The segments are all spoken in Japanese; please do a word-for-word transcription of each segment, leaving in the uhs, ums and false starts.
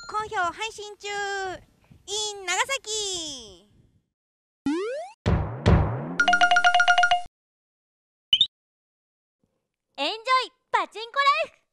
好評配信中 in 長崎。 エンジョイパチンコライフ。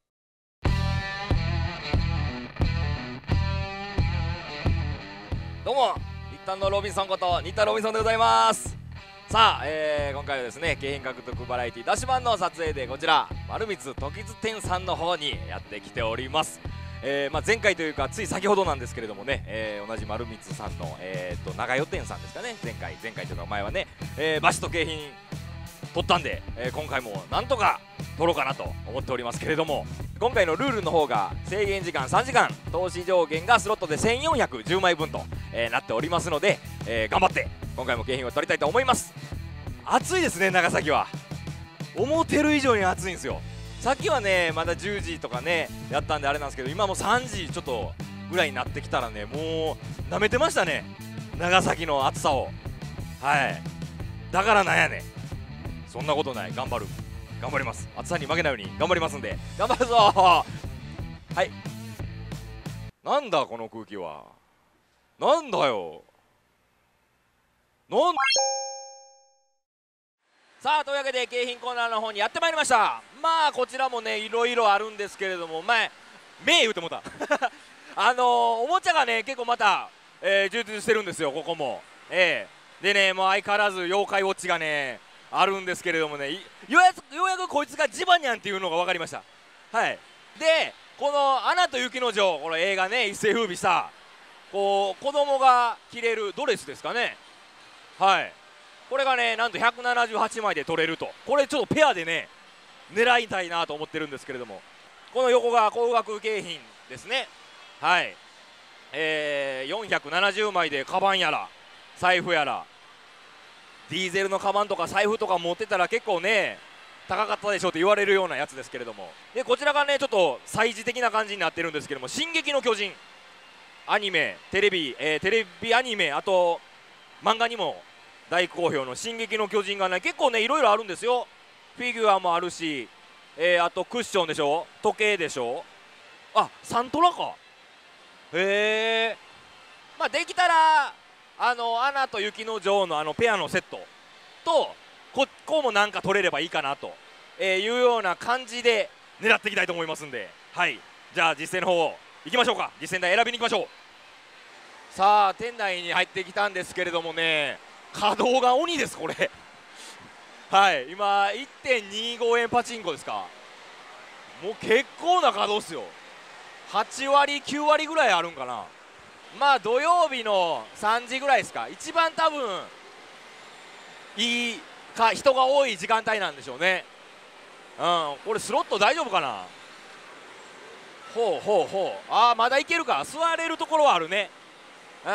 どうも一旦のロビンソンこと新田ロビンソンでございます。さあ、えー、今回はですね景品獲得バラエティダッシュ版の撮影でこちら丸光時津店さんの方にやってきております。えーまあ、前回というかつい先ほどなんですけれどもね、えー、同じ丸光さんの、えー、と長与店さんですかね、前回前回というか前はね、えー、バシと景品取ったんで、えー、今回もなんとか取ろうかなと思っておりますけれども、今回のルールの方が制限時間さんじかん、投資上限がスロットでせんよんひゃくじゅうまいぶんと、えー、なっておりますので、えー、頑張って今回も景品を取りたいと思います。暑いですね、長崎は思ってる以上に暑いんですよ。さっきはねまだじゅうじとかねやったんであれなんですけど、今もさんじちょっとぐらいになってきたらね、もうなめてましたね、長崎の暑さを。はい、だからなんやねん、そんなことない、頑張る頑張ります、暑さに負けないように頑張りますんで頑張るぞー。はい、なんだこの空気は、なんだよなんさあ、というわけで景品コーナーの方にやってまいりました。まあこちらもねいろいろあるんですけれども、前目言うてもうたあのー、おもちゃがね結構また、えー、充実してるんですよ、ここも。えー、でね、もう相変わらず妖怪ウォッチがねあるんですけれどもね、ようやくようやくこいつがジバニャンっていうのが分かりました。はい、でこの「アナと雪の女王」、この映画ね一世風靡したこう子供が着れるドレスですかね。はい、これがねなんとひゃくななじゅうはちまいで取れると。これちょっとペアでね狙いたいなと思ってるんですけれども、この横が高額景品ですね。はい、えー、よんひゃくななじゅうまいでカバンやら財布やら、ディーゼルのカバンとか財布とか持ってたら結構ね高かったでしょって言われるようなやつですけれども、でこちらがねちょっと祭事的な感じになってるんですけども、「進撃の巨人」アニメテレビ、えー、テレビアニメ、あと漫画にも大好評の「進撃の巨人」がね結構ねいろいろあるんですよ。フィギュアもあるし、えー、あとクッションでしょ、時計でしょ、あサントラか。へえ、まあできたらあの「アナと雪の女王」のあのペアのセットとここうもなんか取れればいいかなと、えー、いうような感じで狙っていきたいと思いますんで、はい、じゃあ実践の方行きましょうか。実践台選びに行きましょう。さあ店内に入ってきたんですけれどもね、稼働が鬼ですこれはい、今 いってんにじゅうご 円パチンコですか。もう結構な稼働っすよ。はちわりきゅうわりぐらいあるんかな。まあ土曜日のさんじぐらいですか、一番多分いいか人が多い時間帯なんでしょうね。うん、これスロット大丈夫かな。ほうほうほう、ああまだいけるか、座れるところはあるね。うん、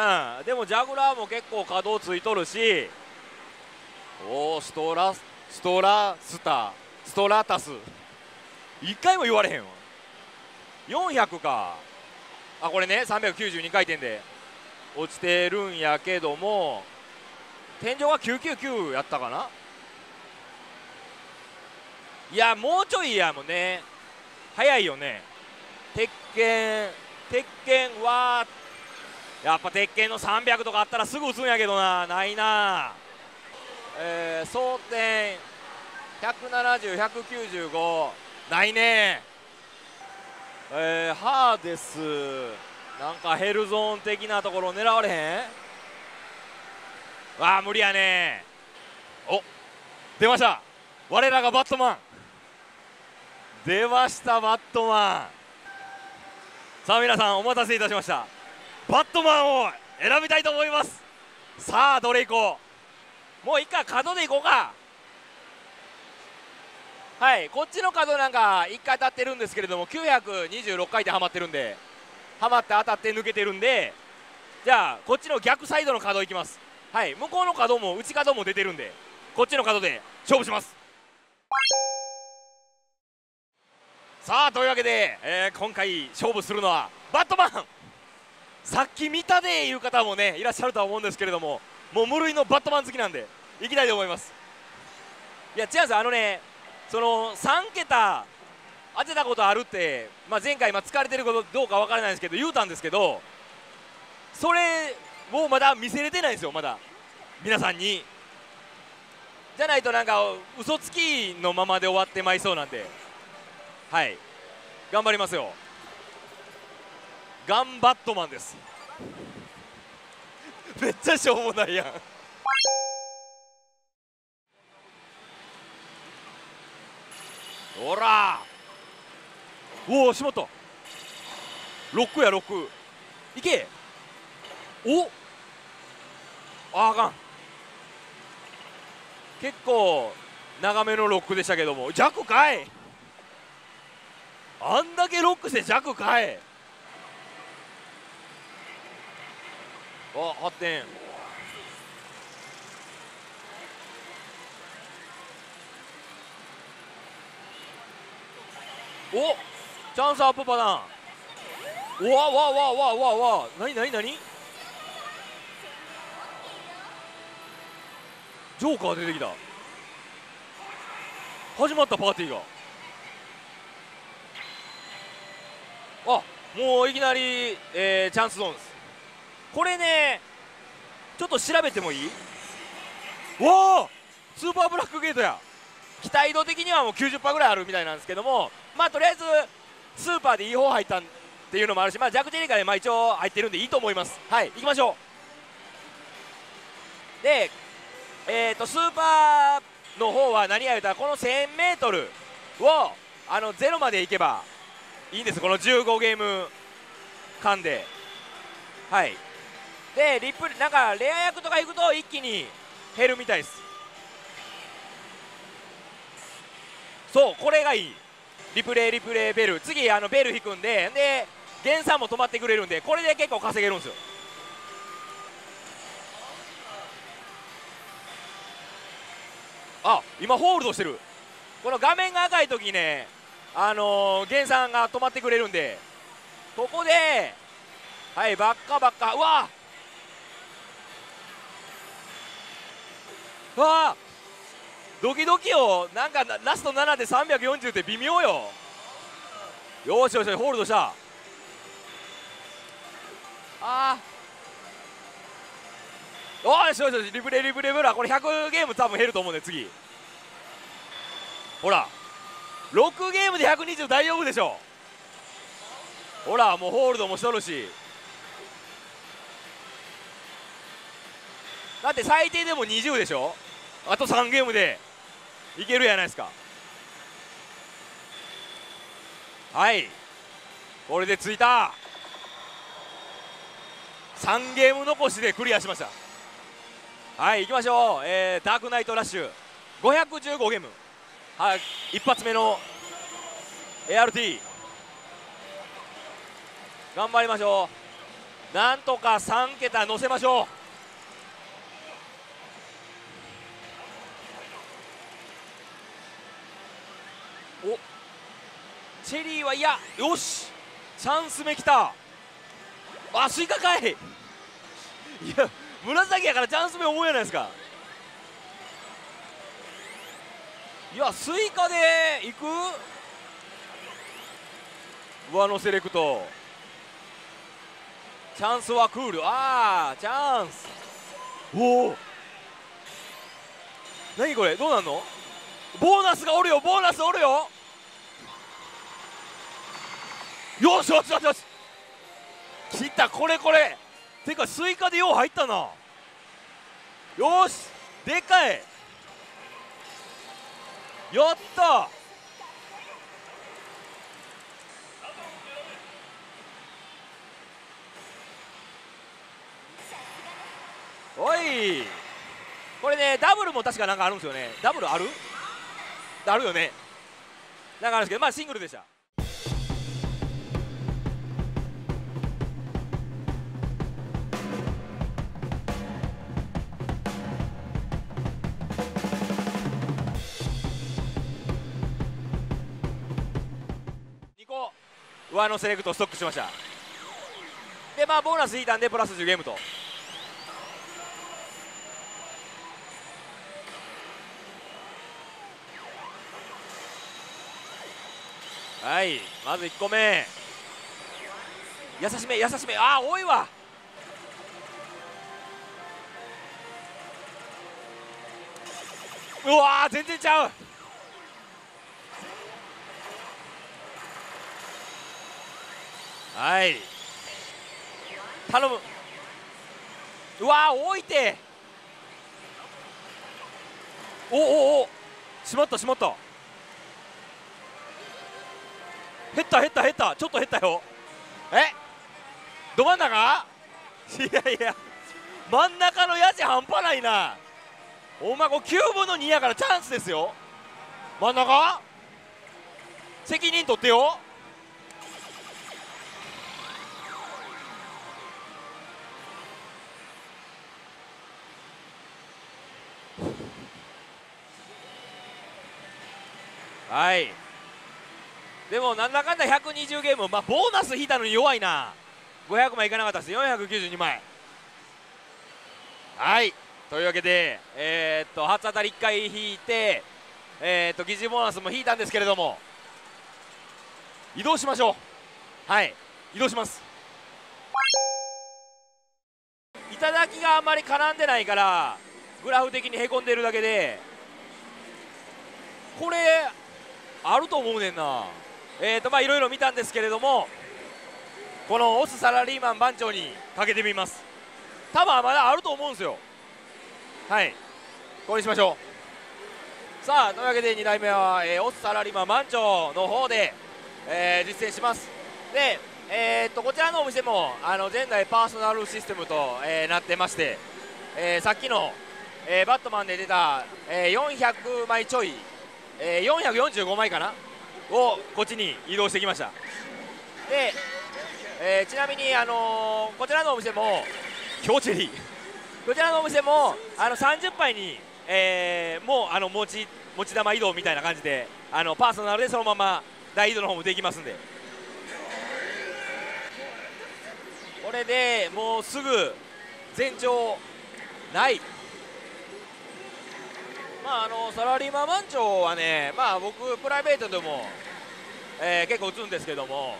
でもジャグラーも結構稼働ついとるし、おーストラストラスタストラタスいっかいも言われへんわ。よんひゃくか。あこれねさんびゃくきゅうじゅうにかいてんで落ちてるんやけども、天井がきゅうひゃくきゅうじゅうきゅうやったかな。いやもうちょいやもんね、早いよね。鉄拳鉄拳はやっぱ鉄拳のさんびゃくとかあったらすぐ打つんやけどな、ないな。えー、争点ひゃくななじゅう、ひゃくきゅうじゅうごないね。えー、ハーデスなんかヘルゾーン的なところ狙われへん。わあ無理やね。お出ました、我らがバットマン出ました、バットマン。さあ皆さんお待たせいたしました、バットマンを選びたいと思います。さあどれいこう、もういっか角でいこうか。はい、こっちの角なんかいっかい当たってるんですけれどもきゅうひゃくにじゅうろっかい転はまってるんで、はまって当たって抜けてるんで、じゃあこっちの逆サイドの角いきます。はい、向こうの角も内角も出てるんでこっちの角で勝負します。さあというわけで、えー、今回勝負するのはバットマン。さっき見たでいう方もねいらっしゃるとは思うんですけれども、もう無類のバットマン好きなんでいきたいと思います。いや違うんですよ、あのねそのさんけた当てたことあるって、まあ、前回、まあ、疲れてることどうかわからないですけど言うたんですけど、それをまだ見せれてないんですよ、まだ皆さんに。じゃないとなんか嘘つきのままで終わってまいそうなんで、はい頑張りますよ。ガンバットマンです。めっちゃしょうもないやん。ほらおおしまった。ロックやロックいけ。おああかん。結構長めのロックでしたけども、弱かい。あんだけロックして弱かい。あはってん。おチャンスアップパターン。うわわわわわわなになになにジョーカー出てきた。始まったパーティーが。あもういきなり、えーチャンスゾーンです。これねちょっと調べてもいい？わあスーパーブラックゲートや。期待度的にはもう きゅうじゅっパーセント ぐらいあるみたいなんですけども、まあとりあえずスーパーでいい方入ったっていうのもあるし、まあ弱ジェリカでまあ一応入ってるんでいいと思います。はい行きましょう。でえーとスーパーの方は何や言うたら、この せんメートル をあのゼロまでいけばいいんです、このじゅうごゲーム間で。はいでリプなんかレア役とか行くと一気に減るみたいです。そうこれがいい。リプレイリプレイベル、次あのベル引くんで、で減産も止まってくれるんで、これで結構稼げるんですよ。あ今ホールドしてる。この画面が赤い時にねあのー、減産が止まってくれるんで、ここではいばっかばっか。うわうわドキドキよ。なんかラストななでさんびゃくよんじゅうって微妙よ。よしよしよしホールドした。あーよしよしよしリプレイリプレイブラこれひゃくゲーム多分減ると思うんで次。ほらろくゲームでひゃくにじゅう大丈夫でしょ。ほらもうホールドもしとるし、だって最低でもにじゅうでしょ。あとさんゲームでいけるやないですか。はいこれでついた。さんゲーム残しでクリアしました。はい行きましょう、えー、ダークナイトラッシュごひゃくじゅうごゲーム、はい一発目の エーアールティー 頑張りましょう。なんとかさん桁乗せましょう。おチェリーはいやよしチャンス目きた。あスイカかい。いや紫やからチャンス目思うやないですか。いやスイカでいく上のセレクト。チャンスはクール。あーチャンス。おお何これどうなんの。ボーナスがおるよボーナスおるよ。よしよしよしよし切った。これこれてかスイカでよう入ったな。よしでかいやった。おいこれねダブルも確かなんかあるんですよね。ダブルあるあるよね。なんかあるんですけどまあシングルでした。にこ上のセレクトストックしました。でまあボーナス引いたんでプラスじゅうゲームと。 はい、まずいっこめ、優しめ優しめ、あー多いわ。うわー全然ちゃう。はい、頼む。うわー多いて。おおお、しまったしまった、減った減った減った、ちょっと減ったよ。え、ど真ん中。いやいや、真ん中のやじ半端ないな。お前これきゅうぶんのにやからチャンスですよ。真ん中責任取ってよ。はい、でもなんだかんだひゃくにじゅうゲーム、まあ、ボーナス引いたのに弱いな。ごひゃくまいいかなかったです。よんひゃくきゅうじゅうにまい。はい、というわけで、えー、っと初当たりいっかい引いて、えー、っと疑似ボーナスも引いたんですけれども、移動しましょう。はい、移動します。頂きがあんまり絡んでないからグラフ的にへこんでるだけで、これあると思うねんな。えーとまあいろいろ見たんですけれども、このオスサラリーマン番長にかけてみます。多分まだあると思うんですよ。はい、これにしましょう。さあというわけでにだいめは、えー、オスサラリーマン番長の方で、えー実践します。で、えー、とこちらのお店もあの前代パーソナルシステムと、えーなってまして、えーさっきの、えーバットマンで出た、えーよんひゃくまいちょい、えーよんひゃくよんじゅうごまいかなをこっちに移動してきました。で、えーちなみに、あのーこちらのお店も京チェリーこちらのお店もあのさんじゅっぱいに、えーもうあの持ち持ち玉移動みたいな感じで、あのパーソナルでそのまま大移動の方もできますんで、これでもうすぐ全長ない。まああのサラリーマン番長はね、まあ僕プライベートでも、えー結構打つんですけども、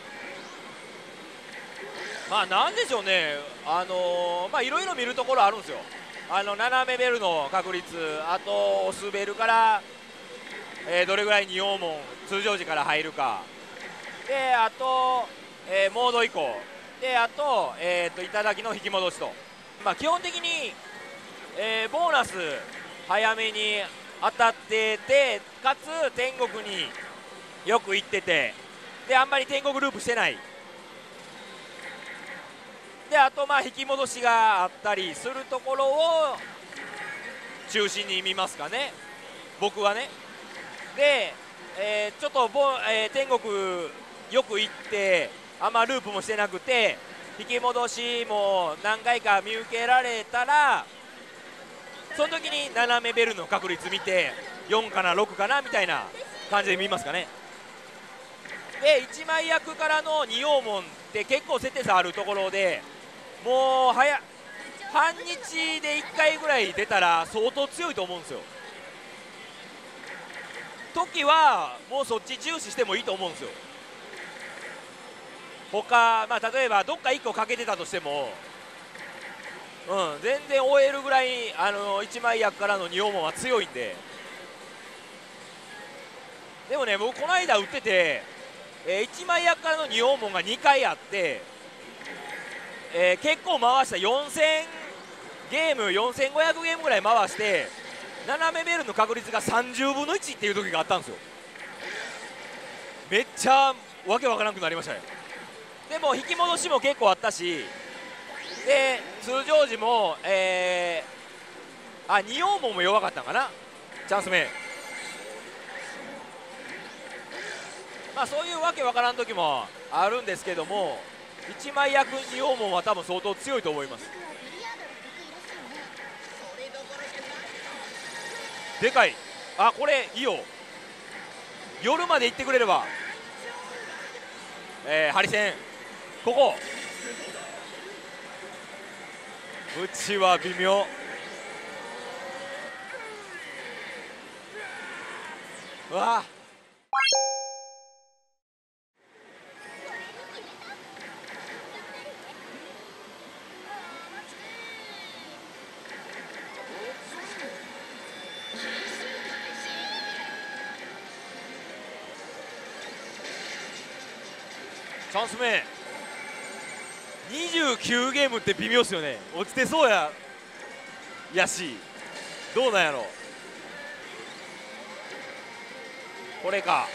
まあなんでしょうね、あのーまあいろいろ見るところあるんですよ。あの斜めベルの確率、あとオスベルから、えーどれぐらいに陽門通常時から入るかで、あと、えーモード移行で、あと,、えー、と頂きの引き戻しと、まあ、基本的に、えーボーナス早めに当たってて、かつ天国によく行ってて、であんまり天国ループしてないで、あとまあ引き戻しがあったりするところを中心に見ますかね、僕はね。で、えーちょっとボ、えー天国よく行ってあんまループもしてなくて、引き戻しも何回か見受けられたら、その時に斜めベルの確率見てよんかなろくかなみたいな感じで見ますかね。でいちまい役からのに陽門って結構設定差あるところで、もう早半日でいっかいぐらい出たら相当強いと思うんですよ。時はもうそっち重視してもいいと思うんですよ。他、まあ、例えばどっかいっこかけてたとしても、うん、全然終えるぐらいあのいちまい役からのに陽門は強いんで。でもね、僕この間打ってて、えーいちまい役からのに陽門がにかいあって、えー結構回したよんせんゲームよんせんごひゃくゲームぐらい回して、斜めベルの確率がさんじゅうぶんのいちっていう時があったんですよ。めっちゃわけわからなくなりましたよ。でも引き戻しも結構あったし、で通常時も、えー、あに陽門も弱かったんかな、チャンス目。まあそういうわけわからん時もあるんですけども、いちまい役に陽門は多分相当強いと思います。でかい。あ、これいいよ、夜まで行ってくれれば。えー、ハリセンここうちは微妙。うわチャンス目にじゅうきゅうゲームって微妙っすよね。落ちてそうややし、どうなんやろ。これか。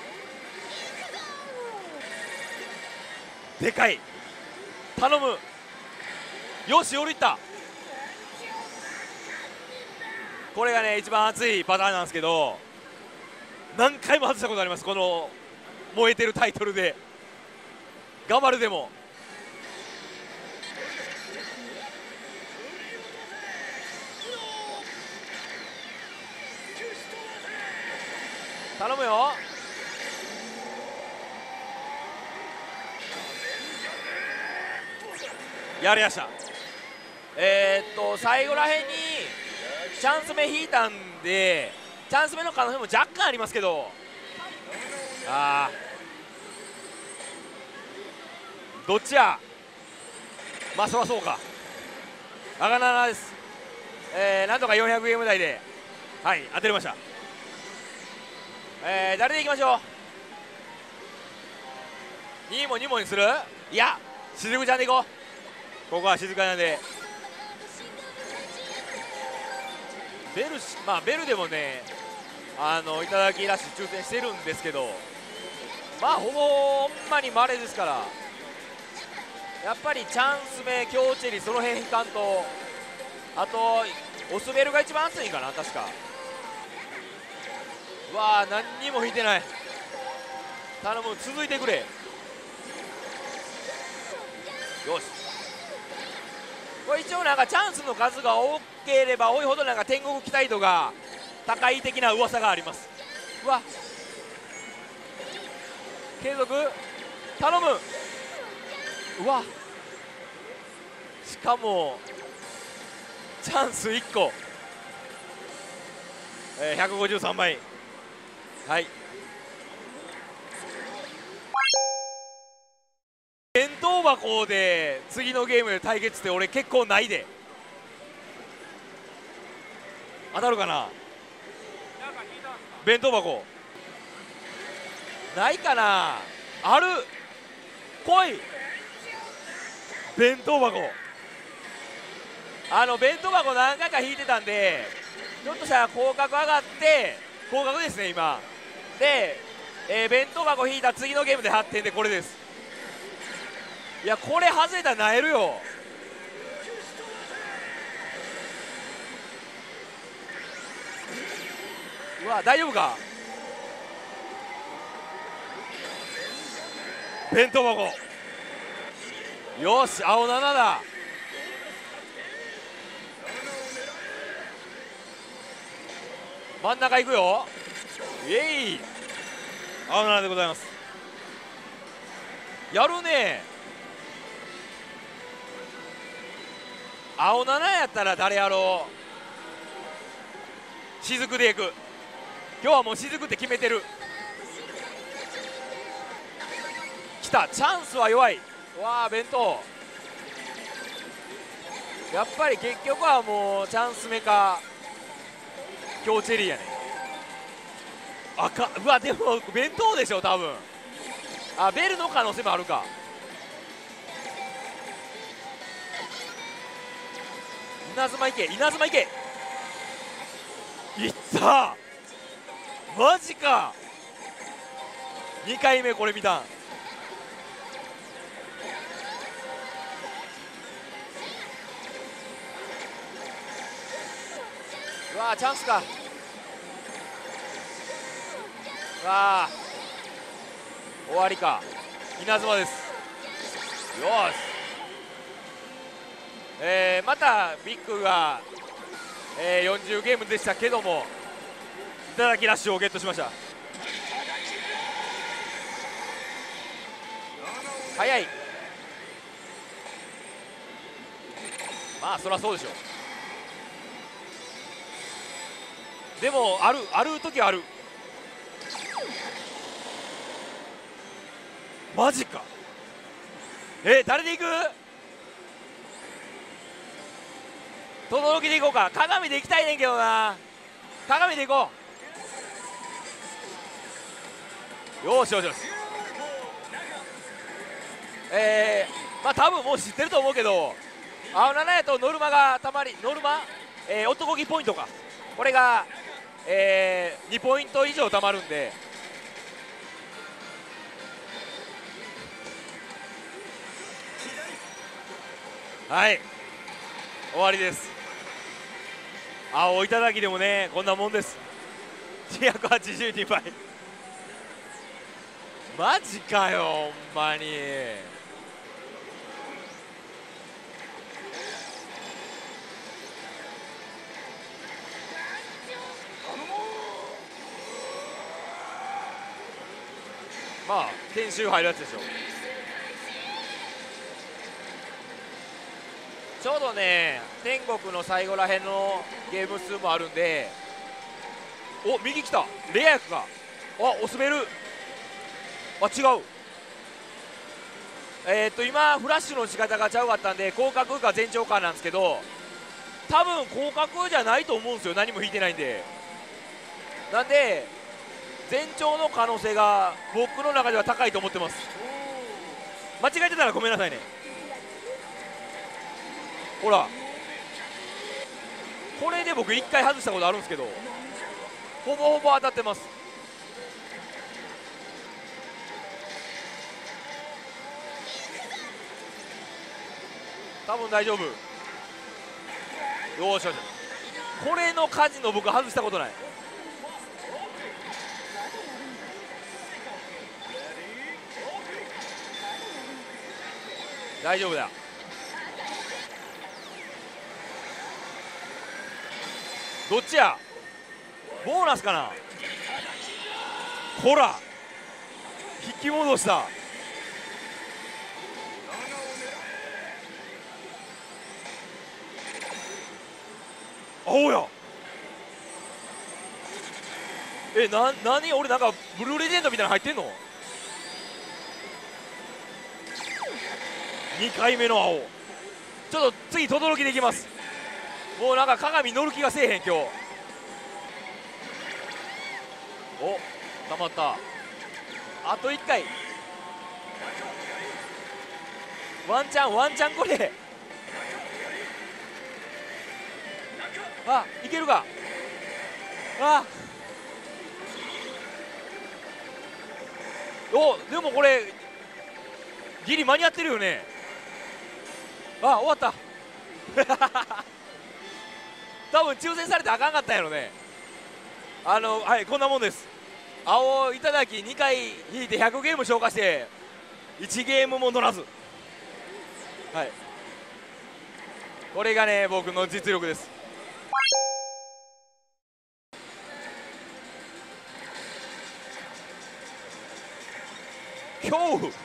でかい、頼む。よし、降りた。これがね一番熱いパターンなんですけど、何回も外したことあります。この燃えてるタイトルで頑張る。でも頼むよ。やりやした。えー、っと最後らへんにチャンス目引いたんで、チャンス目の可能性も若干ありますけど、あーどっちや。まあそりゃそうか。あがななです。えー、なんとかよんひゃくゲーム台ではい当てれました。えー、誰でいきましょう。にもにもにする。いやしずくちゃんでいこう。ここは静かなんで。ベルしまあベルでもね、あのいただきラッシュ抽選してるんですけど、まあほぼほんまに稀ですから、やっぱりチャンス目強チェリその辺引かんと。あとオスベルが一番熱いかな確か。うわあ何にも引いてない。頼む、続いてくれ。よし、これ一応なんかチャンスの数が多ければ多いほどなんか天国期待度が高い的な噂があります。うわ継続頼む。うわしかもチャンスいっこ、えー、ひゃくごじゅうさんまい。はい、弁当箱で次のゲームで対決って俺結構ないで。当たるかな。弁当箱ないかな。ある、来い。弁当箱、あの弁当箱何回か引いてたんで、ちょっとしたら降格上がって降格ですね今で、えー、弁当箱引いた次のゲームではってんでこれです。いやこれ外れたらなえるよ。うわ大丈夫か。弁当箱よし、青ななだ。真ん中行くよ。イエイ、青ななでございます。やるね。青ななやったら誰やろう。雫でいく。今日はもう雫って決めてる。来た、チャンスは弱い。わあ弁当、やっぱり結局はもうチャンス目か強チェリーやね。あかうわでも弁当でしょ多分。あベルの可能性もあるか。稲妻いけ、稲妻いけ。いった、マジか。にかいめこれ見たん。うわーチャンスか。うわー終わりか。稲妻です。よし、えー、またビッグが、えー、よんじゅうゲームでしたけどもいただきラッシュをゲットしました。早い。まあそりゃそうでしょ。でもあるある時ある。マジか。え誰でいく。轟でいこうか。鏡でいきたいねんけどな。鏡でいこう。よしよしよし。 えー、まあ多分もう知ってると思うけど、青ななやとノルマがたまり、ノルマ、えー、男気ポイントか、これが、えー、にポイント以上たまるんで、はい終わりです。青いただきでもねこんなもんです。ひゃくはちじゅうにばいマジかよほんまに。まあ研修入るやつでしょ。ちょうどね天国の最後らへんのゲーム数もあるんで、お右来たレア役が、あお滑る、あ違う、えー、っと今フラッシュの仕方がちゃうかったんで広角か全長かなんですけど、多分広角じゃないと思うんですよ、何も引いてないんで。なんで全長の可能性が僕の中では高いと思ってます。間違えてたらごめんなさいね。ほらこれで僕いっかい外したことあるんですけど、ほぼほぼ当たってます。多分大丈夫。よーしよし、これのカジノ僕外したことない。大丈夫だ。どっちや、ボーナスかな。ほら引き戻した。青や、えな何俺なんかブルーレジェンドみたいなの入ってんの。にかいめの青、ちょっと次轟できます。もうなんか鏡乗る気がせえへん今日。おたまった、あといっかい、ワンチャンワンチャンこれ、あいけるか、あおでもこれギリ間に合ってるよね。あ終わった多分抽選されてあかんかったんやろね。あのはいこんなもんです。青いただきにかい引いてひゃくゲーム消化していちゲームも乗らず、はいこれがね僕の実力です。恐怖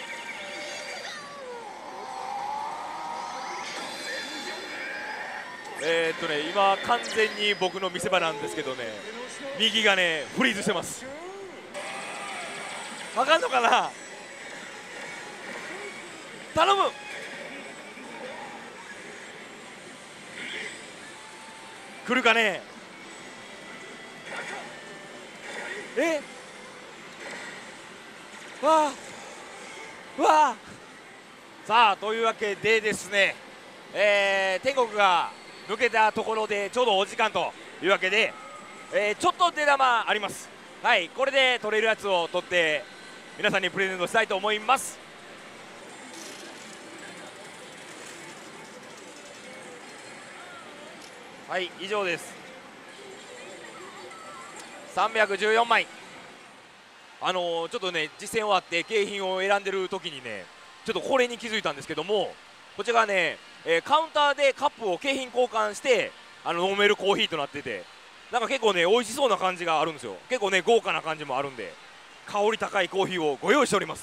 えー、っとね今完全に僕の見せ場なんですけどね、右がねフリーズしてます。わかんのかな、頼む。来るかねえ、わあわあ、さあというわけでですね、えー、天国が抜けたところでちょうどお時間というわけで、えー、ちょっと出玉あります。はいこれで取れるやつを取って皆さんにプレゼントしたいと思います。はい以上です。さんびゃくじゅうよんまい、あのー、ちょっとね実戦終わって景品を選んでる時にねちょっとこれに気づいたんですけども、こちらがね、えー、カウンターでカップを景品交換してあの飲めるコーヒーとなってて、なんか結構ね美味しそうな感じがあるんですよ。結構ね豪華な感じもあるんで香り高いコーヒーをご用意しております。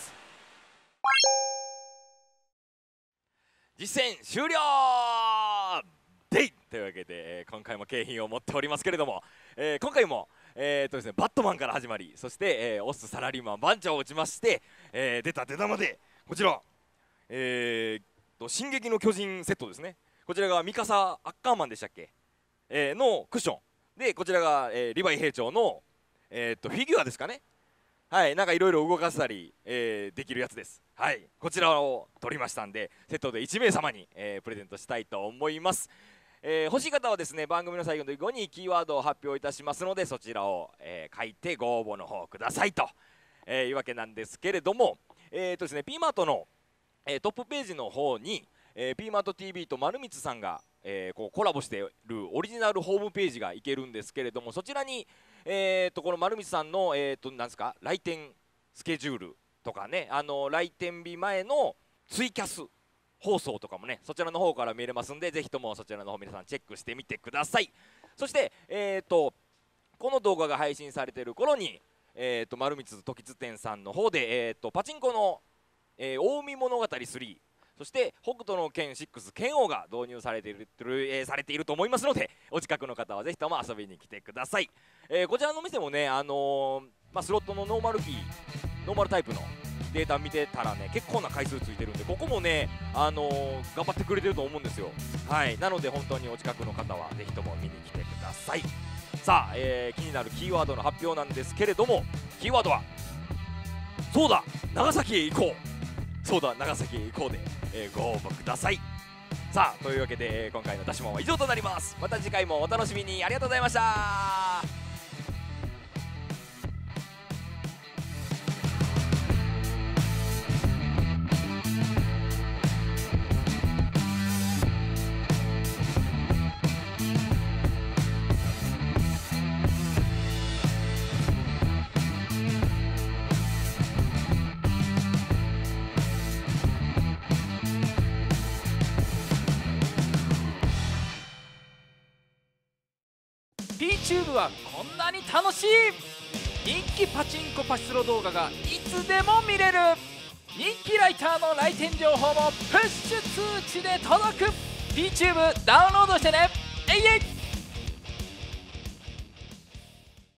実践終了でいというわけで、えー、今回も景品を持っておりますけれども、えー、今回もえーとですね、バットマンから始まり、そして、えー、オスサラリーマン番長を打ちまして、えー、出た出玉でこちら、えー、と進撃の巨人セットですね。こちらがミカサアッカーマンでしたっけ、えー、のクッションで、こちらが、えー、リヴァイ兵長の、えー、とフィギュアですかねはい、なんかいろいろ動かせたり、えーできるやつです。はい、こちらを取りましたんで、セットでいちめいさまに、えープレゼントしたいと思います。えー欲しい方はですね、番組の最後にキーワードを発表いたしますので、そちらを、えー書いてご応募の方くださいと、えーいうわけなんですけれども、えーとですね、ピーマートの、えートップページの方に、えー、ピーマート ティーブイ と丸光さんが、えーこうコラボしているオリジナルホームページがいけるんですけれども、そちらに、えー、とこの丸光さんの、えー、となんですか来店スケジュールとかね、あの来店日前のツイキャス放送とかもね、そちらの方から見れますんで、ぜひともそちらの方皆さんチェックしてみてください。そして、えー、とこの動画が配信されている頃に、えー、と丸光時津店さんの方で、えー、とパチンコの、えー、近江物語スリー、そして北斗の拳シックス剣王が導入されている、えー、されていると思いますので、お近くの方はぜひとも遊びに来てください。えーこちらの店もね、あのーまあ、スロットのノーマルキーノーマルタイプのデータ見てたらね、結構な回数ついてるんで、ここもね、あのー頑張ってくれてると思うんですよ。はい、なので本当にお近くの方はぜひとも見に来てください。さあ、えー気になるキーワードの発表なんですけれども、キーワードはそうだ長崎へ行こう、そうだ長崎へ行こうで、えーご応募ください。さあというわけで、えー今回の出し物は以上となります。また次回もお楽しみに。ありがとうございました。 ピーチューブはこんなに楽しい。人気パチンコパチスロ動画がいつでも見れる。人気ライターの来店情報もプッシュ通知で届く。 ピーチューブ ダウンロードしてね。えいえい。